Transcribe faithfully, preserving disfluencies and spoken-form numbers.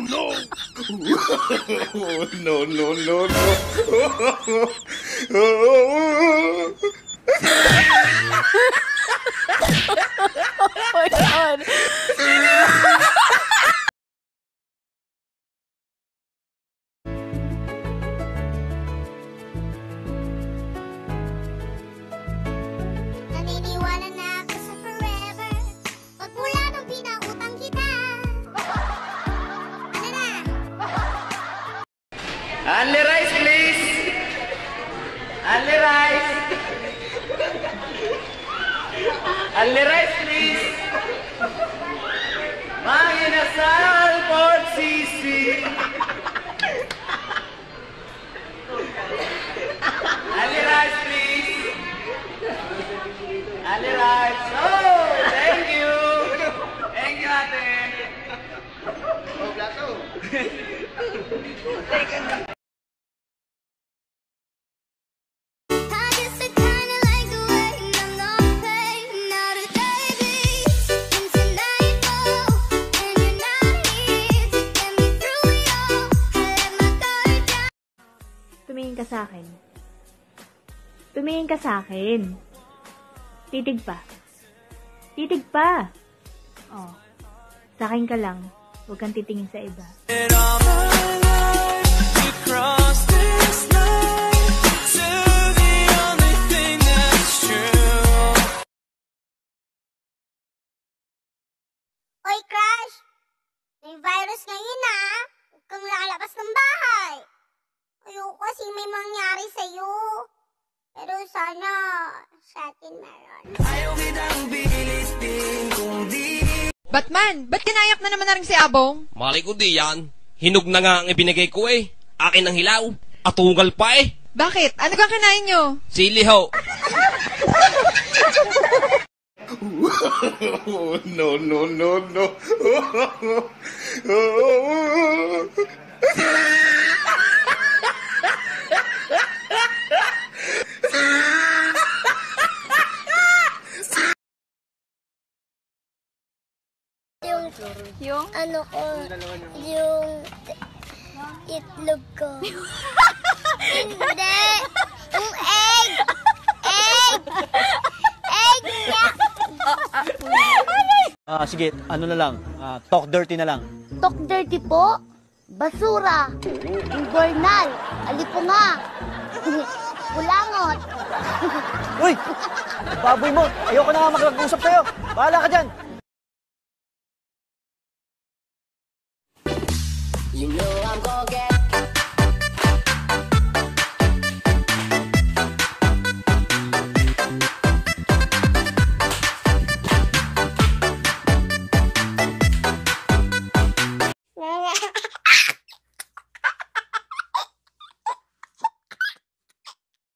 no! No, no, no, no. Oh my God. Naniniwala na ako sa forever. Pag mula nung pinautang kita. Ano na? Only rice, please. Only rice. Only rice, please. Manginasal por sisi. Only rice, please. Only rice. Oh, thank you. Thank you, ate. Oh, plato. Thank you. Tumingin ka sa akin. Tumingin ka sa akin. Titig pa. Titig pa. Oh. Sa akin ka lang. Huwag kang titingin sa iba. Oy, Crush! May virus ngayon ah! Huwag kang lalabas ng bahay! Ayoko kasi may mangyari sa'yo. Pero sana sa atin meron. Batman, ba't kinayak na naman na rin si Abong? Mali ko di yan. Hinog na nga ang ibinigay ko eh. Akin ang hilaw. Atungal pa eh. Bakit? Ano kang kinain nyo? Sili ho. No, no, no, no. Yung, Yung? ano ko, yung itlog ko. Hindi! Yung egg! Egg! Egg niya! Ah, sige, ano na lang, ah, talk dirty na lang. Talk dirty po? Basura! Invernal! Alipunga! Pulangot! Uy! Baboy mo! Ayoko na nga mag-usap sa'yo! Bahala ka dyan! You know I'm gonna get